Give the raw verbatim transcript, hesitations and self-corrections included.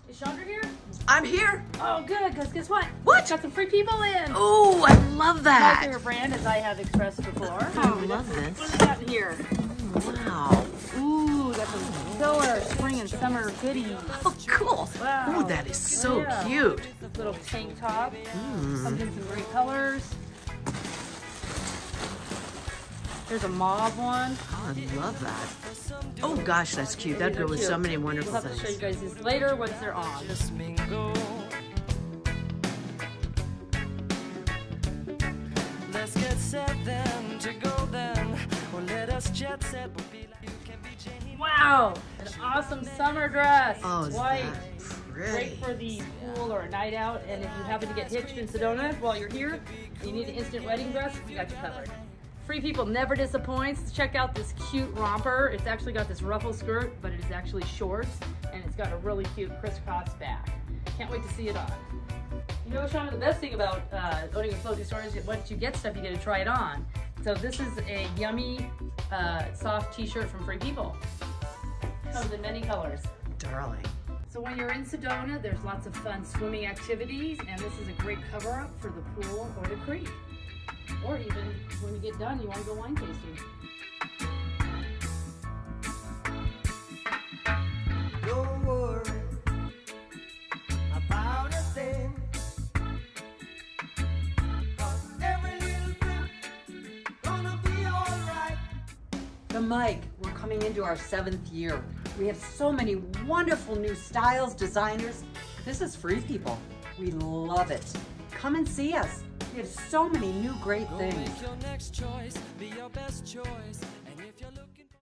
Is Chandra here? I'm here. Oh, good, because guess what? What? Got some free people in. Oh, I love My that. favorite brand, as I have expressed before. Oh, I love this. What do we got in here? Wow. Ooh, got some filler spring and summer goodies. Oh, cool. Wow. Oh, that is so Yeah. cute. Little tank top. Mm. Comes in some great colors. There's a mauve one. Oh, I love that. Oh gosh, that's cute. That'd These are go with cute. so many wonderful We'll have to show you things. guys these later once they're on. Let's get set then to go then. Or let us jet set. We'll be like you can be Jane. Wow, an awesome summer dress. Oh, It's is white. that Great pretty? for the pool or a night out. And if you happen to get hitched in Sedona while you're here, and you need an instant wedding dress, we got you covered. Free People never disappoints. Check out this cute romper. It's actually got this ruffle skirt, but it is actually shorts, and it's got a really cute crisscross back. Can't wait to see it on. You know, Shauna, the best thing about uh, owning a clothing store is once you get stuff, you get to try it on. So this is a yummy, uh, soft t-shirt from Free People. Comes in many colors. Darling. So when you're in Sedona, there's lots of fun swimming activities, and this is a great cover-up for the pool or the creek. Or even when you get done, you want to go wine tasting. Don't worry about a thing. 'Cause every little thing gonna be alright. So Mike, we're coming into our seventh year. We have so many wonderful new styles, designers. This is Free People. We love it. Come and see us. We have so many new great Go things. make your next choice, be your best choice.